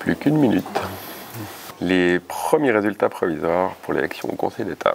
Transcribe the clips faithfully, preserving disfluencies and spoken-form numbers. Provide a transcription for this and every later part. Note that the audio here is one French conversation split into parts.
Plus qu'une minute. Les premiers résultats provisoires pour l'élection au Conseil d'État.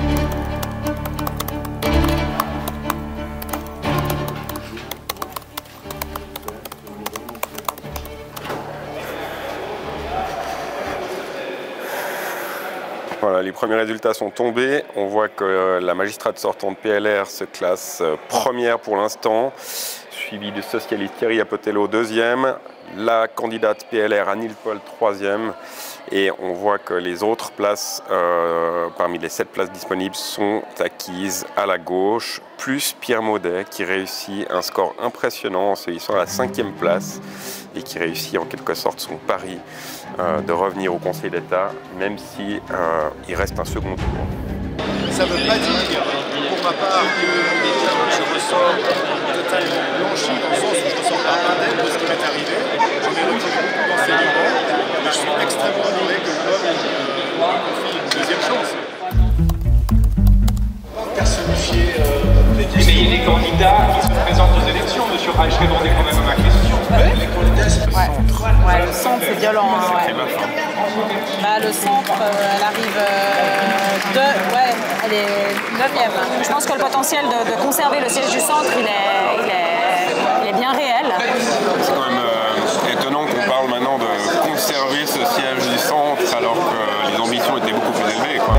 Voilà, les premiers résultats sont tombés. On voit que la magistrate sortante P L R se classe première pour l'instant, suivie du socialiste Thierry Apotello deuxième, la candidate P L R Anil Paul troisième, et on voit que les autres places, euh, parmi les sept places disponibles, sont acquises à la gauche, plus Pierre Maudet qui réussit un score impressionnant en se hissant à la cinquième place et qui réussit en quelque sorte son pari euh, de revenir au Conseil d'État, même si euh, il reste un second tour. Ça ne veut pas dire, pour ma part, que je ressors totalement blanchi, dans le sens où je ne ressors pas indemne de ce qui m'est arrivé. Je m'ai retiré beaucoup d'enseignements, et je suis extrêmement honoré que le peuple me confie une deuxième chance. Personnifier euh, les questions. Mais les candidats qui se présentent aux élections, M. Reich, répondez quand même à ma question. Ouais, les candidats, c'est le ouais. centre. Ouais, le centre, c'est violent. Hein, ouais. Bah, le centre, euh, elle arrive euh, de... Ouais, elle est neuvième. Je pense que le potentiel de, de conserver le siège du centre, il est, il est, il est bien réel. C'est quand même euh, étonnant qu'on parle maintenant de conserver ce siège du centre alors que les ambitions étaient beaucoup plus élevées, quoi.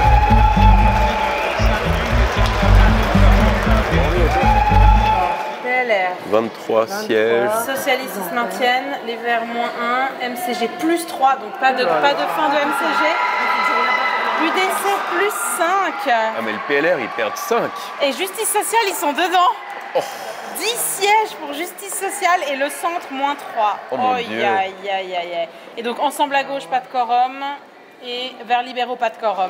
P L R. vingt-trois sièges. Socialistes se maintiennent, les Verts moins un, M C G plus trois, donc pas de, pas de fin de M C G. U D C plus cinq. Ah mais le P L R, ils perdent cinq. Et Justice sociale, ils sont dedans. Oh. dix sièges pour Justice sociale et le centre moins trois. Oh mon oh, Dieu. Aïe, aïe, aïe, aïe. Et donc Ensemble à gauche, pas de quorum. Et Verts libéraux, pas de quorum.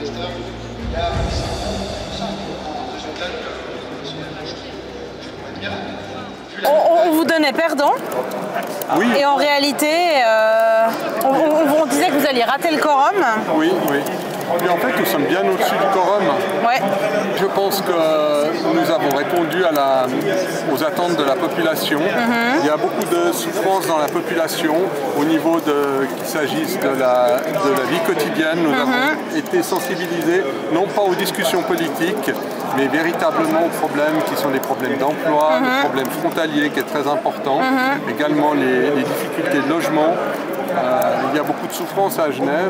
On, on vous donnait perdant. Oui. Et en réalité, euh, on, on, on disait que vous alliez rater le quorum. Oui, oui. Et en fait, nous sommes bien au-dessus du quorum. Ouais. Je pense que nous avons répondu à la, aux attentes de la population. Mm-hmm. Il y a beaucoup de souffrance dans la population au niveau de qu'il s'agisse de la, de la vie quotidienne. Nous mm-hmm. avons été sensibilisés, non pas aux discussions politiques, mais véritablement aux problèmes qui sont les problèmes d'emploi, mm-hmm. le problème frontalier qui est très important, mm-hmm. également les, les difficultés de logement. Euh, il y a beaucoup de souffrance à Genève.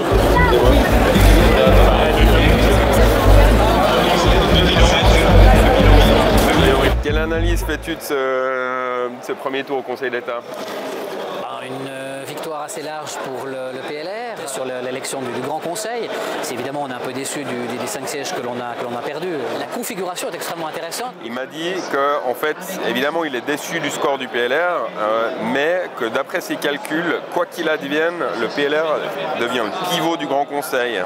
Quelle analyse fais-tu de ce, de ce premier tour au Conseil d'État? Une victoire assez large pour le, le P L R sur l'élection du, du Grand Conseil. C'est évidemment, on est un peu déçu du, des, des cinq sièges que l'on a, que l'on a perdus. La configuration est extrêmement intéressante. Il m'a dit qu'en fait, évidemment, il est déçu du score du P L R, euh, mais que d'après ses calculs, quoi qu'il advienne, le P L R devient le pivot du Grand Conseil.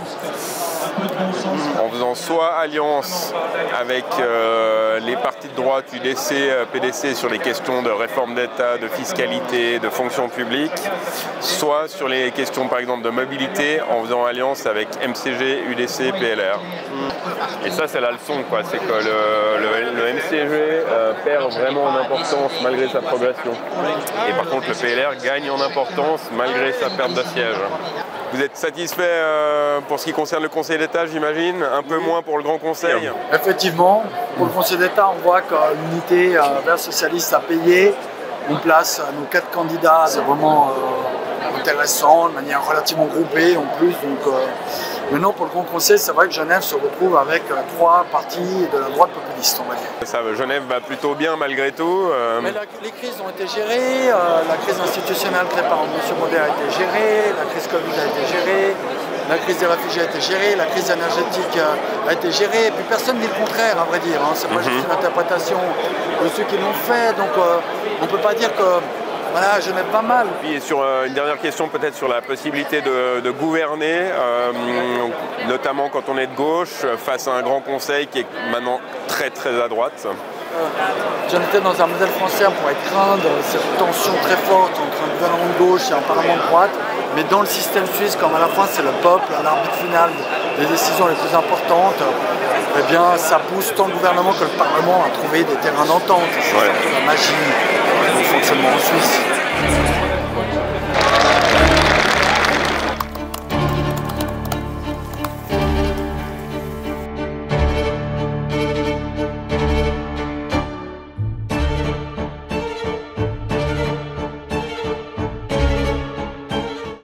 En faisant soit alliance avec euh, les partis de droite, U D C, P D C, sur les questions de réforme d'État, de fiscalité, de fonction publique, soit sur les questions par exemple de mobilité, en faisant alliance avec M C G, U D C, P L R. Et ça, c'est la leçon, quoi. C'est que le, le, le M C G euh, perd vraiment en importance malgré sa progression. Et par contre, le P L R gagne en importance malgré sa perte de siège. Vous êtes satisfait euh, pour ce qui concerne le Conseil d'État, j'imagine? Un peu moins pour le Grand Conseil? Effectivement, pour le Conseil d'État, on voit que l'unité euh, Verts socialiste a payé. On place euh, nos quatre candidats, c'est vraiment euh, intéressant, de manière relativement groupée en plus. Donc, euh, maintenant, pour le Grand Conseil, c'est vrai que Genève se retrouve avec euh, trois partis de la droite populiste, on va dire. Ça, Genève va plutôt bien malgré tout. Euh... Mais la, les crises ont été gérées, euh, la crise institutionnelle créée par M. Maudet a été gérée, la crise Covid a été gérée, la crise des réfugiés a été gérée, la crise énergétique a été gérée, et puis personne dit le contraire, à vrai dire. Hein. C'est pas mm-hmm. juste une interprétation de ceux qui l'ont fait, donc euh, on ne peut pas dire que voilà, Genève va mal. Et sur euh, une dernière question peut-être sur la possibilité de, de gouverner, euh, notamment quand on est de gauche, face à un grand conseil qui est maintenant très très à droite. Euh, J'en étais dans un modèle français, on pourrait craindre cette tension très forte entre un gouvernement de gauche et un parlement de droite, mais dans le système suisse, comme à la fin c'est le peuple, à l'arbitre final des décisions les plus importantes, eh bien ça pousse tant le gouvernement que le parlement à trouver des terrains d'entente. C'est ouais. la magie du fonctionnement en Suisse.